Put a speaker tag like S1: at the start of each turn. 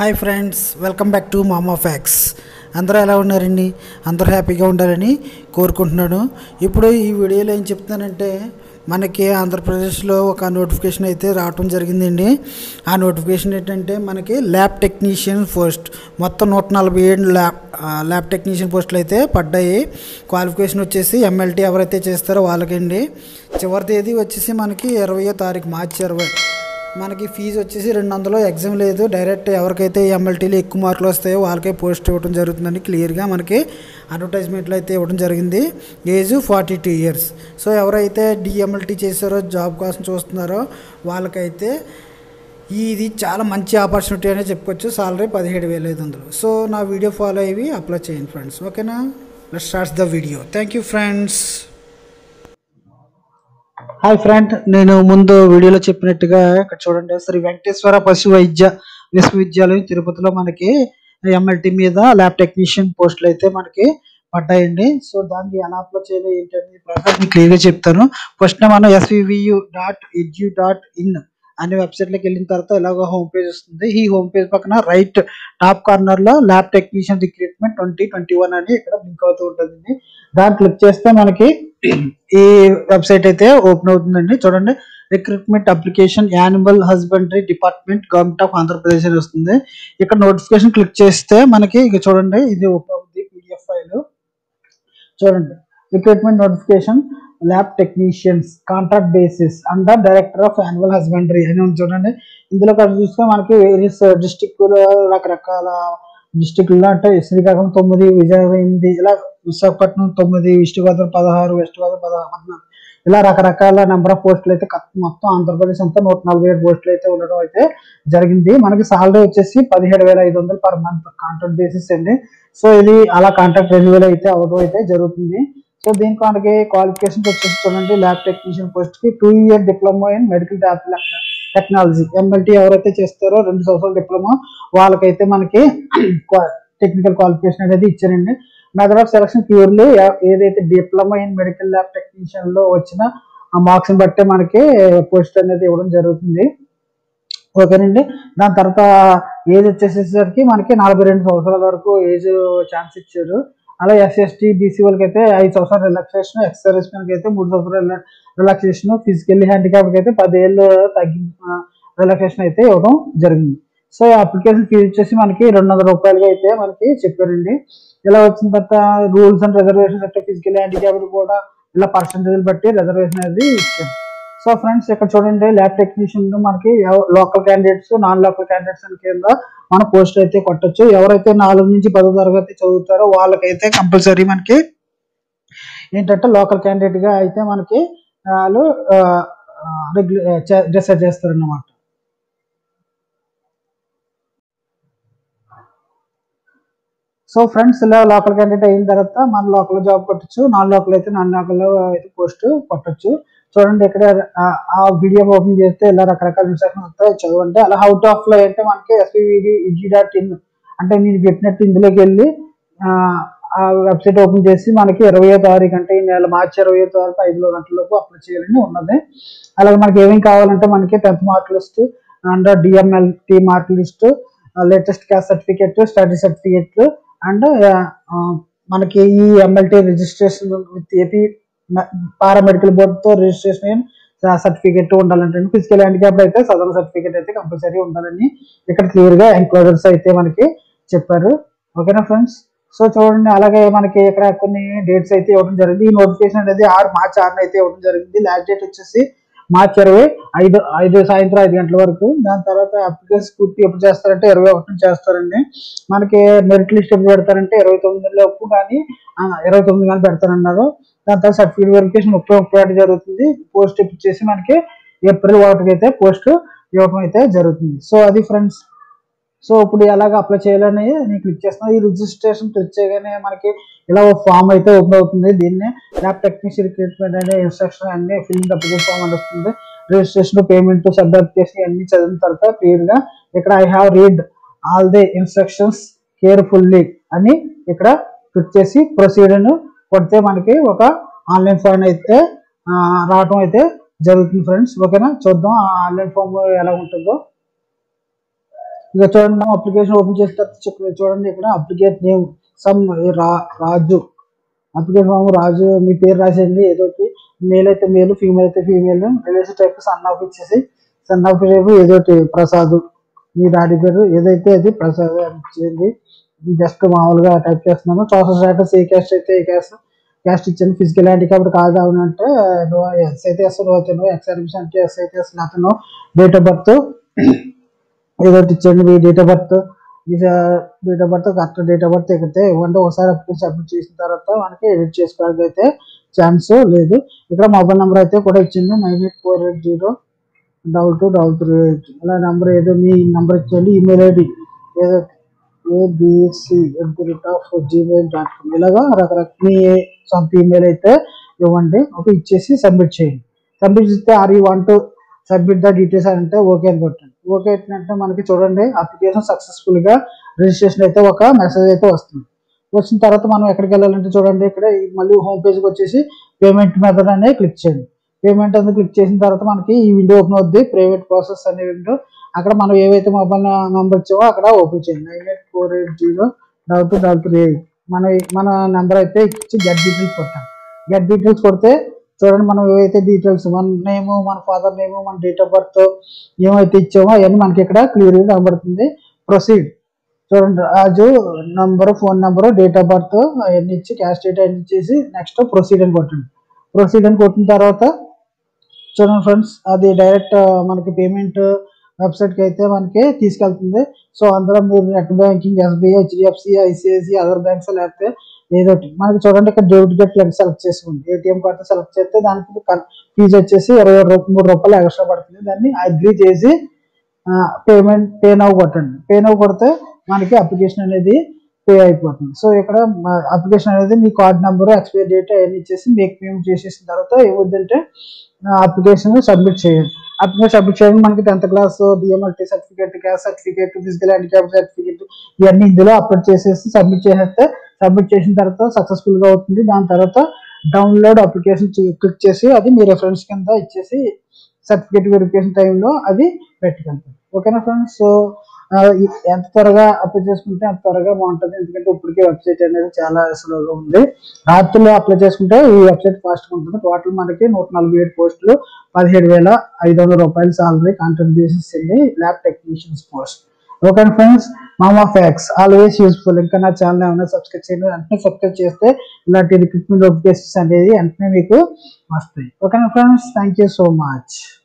S1: Hi friends, welcome back to Mama facts. అందరూ ఎలా ఉన్నారండి? అందరూ హ్యాపీగా ఉండాలని కోరుకుంటున్నాను. ఇప్పుడు ఈ వీడియోలో ఏం చెప్తానంటే, మనకి ఆంధ్రప్రదేశ్లో ఒక నోటిఫికేషన్ అయితే రావటం జరిగిందండి. ఆ నోటిఫికేషన్ ఏంటంటే, మనకి ల్యాబ్ టెక్నీషియన్ పోస్ట్ మొత్తం 147 ల్యాబ్ టెక్నీషియన్ పోస్టులు అయితే పడ్డాయి. క్వాలిఫికేషన్ వచ్చేసి ఎంఎల్టీ ఎవరైతే చేస్తారో వాళ్ళకండి. చివరి తేదీ వచ్చేసి మనకి 20వ తారీఖు, మార్చి 20. మనకి ఫీజు వచ్చేసి 200. ఎగ్జామ్ లేదు, డైరెక్ట్ ఎవరికైతే ఎంఎల్టీలో ఎక్కువ మార్కులు వస్తాయో వాళ్ళకే పోస్ట్ ఇవ్వడం జరుగుతుందని క్లియర్గా మనకి అడ్వర్టైజ్మెంట్లో అయితే ఇవ్వడం జరిగింది. Age 42 years. సో ఎవరైతే డిఎంఎల్టీ చేశారో, జాబ్ కోసం చూస్తున్నారో వాళ్ళకైతే ఇది చాలా మంచి ఆపర్చునిటీ అనే చెప్పుకోవచ్చు. సాలరీ 17,500. సో నా వీడియో ఫాలో అయ్యి అప్లై చేయండి ఫ్రెండ్స్. ఓకేనా? Let's start the video. Thank you friends. Hi friend, నేను ముందు వీడియోలో చెప్పినట్టుగా ఇక్కడ చూడండి, శ్రీ వెంకటేశ్వర పశు వైద్య విశ్వవిద్యాలయం తిరుపతిలో మనకి ఎంఎల్టీ మీద ల్యాబ్ టెక్నీషియన్ పోస్టులు అయితే మనకి పడ్డాయండి. సో దాన్ని ఎలా అప్లై చేయాలి ఏంటంటే ప్రొసెస్ క్లియర్గా చెప్తాను. ఫస్ట్ మనం svvu.edu.in అనే వెబ్సైట్లోకి వెళ్ళిన తర్వాత ఇలాగ హోమ్ పేజ్ వస్తుంది. ఈ హోమ్ పేజ్ పక్కన రైట్ టాప్ కార్నర్లో ల్యాబ్ టెక్నీషియన్ రిక్రూట్మెంట్ 2021 అని ఇక్కడ లింక్ అవుతూ ఉంటుందండి. దాన్ని క్లిక్ చేస్తే మనకి ఈ వెబ్సైట్ అయితే ఓపెన్ అవుతుందండి. చూడండి, recruitment application animal husbandry department, government of Andhra Pradesh అని వస్తుంది. ఇక్కడ నోటిఫికేషన్ క్లిక్ చేస్తే మనకి ఇక చూడండి, ఇది ఓపెన్ అవుతుంది పీడిఎఫ్ ఫైల్. చూడండి, recruitment notification lab technicians contract basis under director of animal husbandry అని ఉంది. చూడండి, ఇందులో చూస్తే మనకి వేరియస్ డిస్టిక్లో రకరకాల డిస్టిక్లో అంటే శ్రీకాకుళం 9, విజయనగరం 8, ఇలా విశాఖపట్నం 9, ఈస్ట్ గోదావరి 16, వెస్ట్ గోదావరి 14, ఇలా రకరకాల నెంబర్ ఆఫ్ పోస్టులు అయితే మొత్తం ఆంధ్రప్రదేశ్ అంతా 147 పోస్టులు అయితే ఉండడం అయితే జరిగింది. మనకి సాలరీ వచ్చేసి 17,500 పర్ మంత్ కాంట్రాక్ట్ బేసిస్ అండి. సో ఇది అలా కాంట్రాక్ట్ రెన్యువల్ అయితే అవడం అయితే జరుగుతుంది. సో దీనికి మనకి క్వాలిఫికేషన్స్ వచ్చేసి చూడండి, ల్యాబ్ టెక్నీషియన్ పోస్ట్ కి 2 year diploma in medical technology. MLT ఎవరైతే చేస్తారో 2 సంవత్సరాల డిప్లొమా వాళ్ళకైతే మనకి టెక్నికల్ క్వాలిఫికేషన్ అనేది ఇచ్చారండి. మెథడ్ ఆఫ్ సెలక్షన్ ప్యూర్లీ ఏదైతే diploma in medical lab technician లో వచ్చిన ఆ మార్క్స్ బట్టే మనకి పోస్ట్ అనేది ఇవ్వడం జరుగుతుంది. ఓకేనండి. దాని తర్వాత ఏజ్ వచ్చేసేసరికి మనకి 42 సంవత్సరాల వరకు ఏజ్ ఛాన్స్ ఇచ్చారు. అలా ఎస్సీ బీసీ వాళ్ళకి అయితే 5 సంవత్సరాల రిలాక్సేషన్, ఎక్స్ సర్వీస్ మెన్కి అయితే 3 సంవత్సరాల రిలాక్సేషన్, ఫిజికల్లీ హ్యాండిక్యాప్కి అయితే 10 ఏళ్ళు రిలాక్సేషన్ అయితే ఇవ్వడం జరిగింది. సో అప్లికేషన్ ఫీజు వచ్చేసి మనకి 200 రూపాయలుగా అయితే మనకి చెప్పారండి. ఇలా వచ్చిన తర్వాత రూల్స్ అండ్ రిజర్వేషన్స్ అంటే ఫిజికల్ హ్యాండిక్యాప్డ్ కూడా ఇలా పర్సెంటేజ్ బట్టి రిజర్వేషన్ అనేది ఇచ్చారు. సో ఫ్రెండ్స్, ఇక్కడ చూడండి, ల్యాబ్ టెక్నీషియన్ మనకి local candidates, non local candidates అని కింద మన పోస్ట్ అయితే కొట్టచ్చు. ఎవరైతే 4 నుంచి 10వ తరగతి చదువుతారో వాళ్ళకైతే కంపల్సరీ మనకి ఏంటంటే లోకల్ క్యాండిడేట్ గా అయితే మనకి వాళ్ళు డిసైడ్ చేస్తారన్నమాట. సో ఫ్రెండ్స్, ఇలా లోకల్ క్యాండిడేట్ అయిన తర్వాత మన లోకల్ జాబ్ కొట్టచ్చు, నాన్ లోకల్ అయితే నాన్ లోకల్ అయితే పోస్ట్ కొట్టచ్చు. చూడండి, ఇక్కడ ఆ వీడియో ఓపెన్ చేస్తే ఇలా రకరకాల ఇన్స్ట్రక్షన్స్ వస్తాయి, చదవండి. అలా హౌ టు అప్లై అంటే మనకి svvu.edu.in అంటే నేను పెట్టినట్టు ఇందులోకి వెళ్ళి ఆ వెబ్సైట్ ఓపెన్ చేసి మనకి 20వ తారీఖు అంటే ఈ నెల మార్చి 20వ తారీఖు 5 గంటలలోపు అప్లై చేయాలని ఉన్నది. అలాగే మనకి ఏమేమి కావాలంటే మనకి 10th mark list and DMLT mark list, latest caste certificate, study సర్టిఫికేట్లు అండ్ మనకి ఈ MLT registration with AP paramedical బోర్డుతో రిజిస్ట్రేషన్ సర్టిఫికేట్ ఉండాలంటే, ఫిజికల్ హ్యాండిక్యాప్ అయితే సదరన్ సర్టిఫికేట్ అయితే కంపల్సరీ ఉండాలని ఇక్కడ క్లియర్ గా ఎంక్లోజర్స్ అయితే మనకి చెప్పారు. ఓకేనా ఫ్రెండ్స్? సో చూడండి, అలాగే మనకి ఇక్కడ కొన్ని డేట్స్ అయితే ఇవ్వడం జరిగింది. ఈ నోటిఫికేషన్ అనేది మార్చి 6 అయితే ఇవ్వడం జరిగింది. లాస్ట్ డేట్ వచ్చేసి మార్చి 25 సాయంత్రం 5 గంటల వరకు. దాని తర్వాత అప్లికేషన్ పూర్తి ఎప్పుడు చేస్తారంటే 21 చేస్తారండి. మనకి మెరిట్ లిస్ట్ ఎప్పుడు పెడతారంటే 29 లోపు కానీ 29 కానీ పెడతారన్నారు. దాని తర్వాత సర్టిఫికేట్ వెరిఫికేషన్ 30 జరుగుతుంది. పోస్ట్ ఇచ్చేసి మనకి ఏప్రిల్ 1 అయితే పోస్ట్ ఇవ్వడం అయితే జరుగుతుంది. సో అది ఫ్రెండ్స్. సో ఇప్పుడు ఎలాగ అప్లై చేయాలని నేను క్లిక్ చేస్తున్నాను. ఈ రిజిస్ట్రేషన్ క్లిక్ చేయగానే మనకి ఇలా ఒక ఫామ్ అయితే ఓపెన్ అవుతుంది. దీన్ని ల్యాబ్ టెక్నీషియన్ రిక్రూట్మెంట్ అనే ఇన్స్ట్రక్షన్ అన్ని ఫిల్లింగ్ అప్లికేషన్ ఫామ్ అని వస్తుంది. రిజిస్ట్రేషన్, పేమెంట్, సబ్ అప్లికేషన్ అన్ని చదివిన తర్వాత క్లియర్ గా ఇక్కడ I have read all the instructions carefully అని ఇక్కడ క్లిక్ చేసి ప్రొసీడ్ అని కొడితే మనకి ఒక ఆన్లైన్ ఫామ్ అయితే రావటం అయితే జరుగుతుంది ఫ్రెండ్స్. ఓకేనా? చూద్దాం ఆ ఆన్లైన్ ఫామ్ ఎలా ఉంటుందో. ఇక చూడండి మనం అప్లికేషన్ ఓపెన్ చేసిన తర్వాత చూడండి ఇక్కడ applicant name some Raju, application form Raju, మీ పేరు రాసేయండి ఏదో ఒకటి, మేల్ అయితే మేల్, ఫీమేల్ అయితే female, relation type son of ఇచ్చేసి సన్ ఆఫ్ రేపు ఏదో ఒకటి ప్రసాద్, మీ డాడీ పేరు ఏదైతే అది ప్రసాద్ అని ఇచ్చేయండి. జస్ట్ మామూలుగా టైప్ చేస్తున్నాను. సోషల్ స్టేటస్ ఏ క్యాస్ట్ అయితే ఏ క్యాస్ట్ ఇచ్చాను. ఫిజికల్ హ్యాండిక్యాప్డ్ కాదు అవునంటే నో, ఎస్ అయితే ఎస్, నో అయితే నో, ఎక్స్ సర్వీస్ అంటే ఎస్ అయితే ఎస్, లేకపోతే నో. డేట్ ఆఫ్ బర్త్ ఏదో ఒకటి ఇచ్చండి, మీ date of birth, date of birth correct date of birth ఎక్కితే ఇవ్వండి. ఒకసారి అప్లికేషన్ సబ్మిట్ చేసిన తర్వాత మనకి ఎడిట్ చేసుకోవడానికి అయితే ఛాన్స్ లేదు. ఇక్కడ మొబైల్ నెంబర్ అయితే కూడా ఇచ్చింది 9848022238. అలా నెంబర్ ఏదో మీ నెంబర్ ఇచ్చేయండి. ఈమెయిల్ ఐడి ఏదో abc@gmail.com ఇలాగా రకరకాల మీ సొంత ఈమెయిల్ అయితే ఇవ్వండి. ఒక ఇచ్చేసి సబ్మిట్ చేయండి. సబ్మిట్ చేస్తే are you want submit the details అంటే ఓకే అని కొట్టండి. ఓకే అంటే మనకి చూడండి అప్లికేషన్ సక్సెస్ఫుల్ గా రిజిస్ట్రేషన్ అయితే ఒక మెసేజ్ అయితే వస్తుంది. వచ్చిన తర్వాత మనం ఎక్కడికి వెళ్ళాలంటే చూడండి ఇక్కడ మళ్ళీ హోమ్ పేజ్కి వచ్చేసి పేమెంట్ మెథడ్ అనేది క్లిక్ చేయండి. పేమెంట్ అనేది క్లిక్ చేసిన తర్వాత మనకి ఈ విండో ఓపెన్ అవుద్ది, ప్రైవేట్ ప్రాసెస్ అనే విండో. అక్కడ మనం ఏవైతే మొబైల్ నెంబర్ ఇచ్చామో అక్కడ ఓపెన్ చేయండి. 9848022238 మన నెంబర్ అయితే ఇచ్చి గెట్ డీటెయిల్స్ కొట్టాలి. గెట్ డీటెయిల్స్ కొడితే చూడండి మనం ఏవైతే డీటెయిల్స్ మన నేము, మన ఫాదర్ నేము, మన డేట్ ఆఫ్ బర్త్ ఏమైతే ఇచ్చామో అవన్నీ మనకి ఇక్కడ క్లియర్గా కనబడుతుంది. ప్రొసీడ్ చూడండి Raju number, phone number, date of birth అవన్నీ ఇచ్చి క్యాష్ డేట్ అన్ని ఇచ్చేసి నెక్స్ట్ ప్రొసీడ్ అని కొట్టండి. ప్రొసీడ్ అని కొట్టిన తర్వాత చూడండి ఫ్రెండ్స్ అది డైరెక్ట్ మనకి పేమెంట్ వెబ్సైట్కి అయితే మనకి తీసుకెళ్తుంది. సో అందులో మీరు net banking, SBI, HDFC, ICICI, other banks లేకపోతే ఏదో మనకి చూడండి ఇక్కడ డెబిట్ కార్డ్ సెలెక్ట్ చేసుకోండి. ఏటీఎం కార్డు సెలెక్ట్ చేస్తే దానికి ఫీజు వచ్చేసి 23 రూపాయలు ఎక్స్ట్రా పడుతుంది. దాన్ని అగ్రీ చేసి పేమెంట్ పే నౌ కొట్టండి. పే నౌ కొడితే మనకి అప్లికేషన్ అనేది పే అయిపోతుంది. సో ఇక్కడ అప్లికేషన్ అనేది మీ కార్డ్ నెంబరు, ఎక్స్పైరీ డేట్ అవన్నీ ఇచ్చేసి మీకు పేమెంట్ చేసేసిన తర్వాత ఏమవుతుందంటే అప్లికేషన్ సబ్మిట్ చేయండి. అప్లికేషన్ సబ్మిట్ చేయడం మనకి 10th class DMLT certificate, caste certificate, physical handicap certificate ఇవన్నీ ఇందులో అప్లోడ్ చేసేసి సబ్మిట్ చేసేస్తే సబ్మిట్ చేసిన తర్వాత సక్సెస్ఫుల్ గా అవుతుంది. దాని తర్వాత డౌన్లోడ్ అప్లికేషన్ క్లిక్ చేసి అది మీ రెఫరెన్స్ కింద ఇచ్చేసి సర్టిఫికేట్ వెరిఫికేషన్ టైంలో అది పెట్టుకెళ్తాం. ఓకేనా ఫ్రెండ్స్? సో ఎంత త్వరగా అప్లై చేసుకుంటే అంత త్వరగా బాగుంటుంది. ఎందుకంటే ఇప్పటికే వెబ్సైట్ అనేది చాలా స్లోగా ఉంది. రాత్రిలో అప్లై చేసుకుంటే ఈ వెబ్సైట్ ఫాస్ట్గా ఉంటుంది. టోటల్ మనకి 147 పోస్టులు, 17,500 రూపాయలు సాలరీ, కాంట్రాక్ట్ బేసిస్ అండి, lab technicians post. Okay friends, Mama facts always useful. ఇంకా నా ఛానల్ ఏమైనా సబ్స్క్రైబ్ చేయండి. వెంటనే సబ్స్క్రైబ్ చేస్తే ఇలాంటి రిక్రూట్మెంట్ నోటిఫికేషన్స్ అనేది వెంటనే మీకు వస్తాయి. ఓకేనా friends, thank you so much.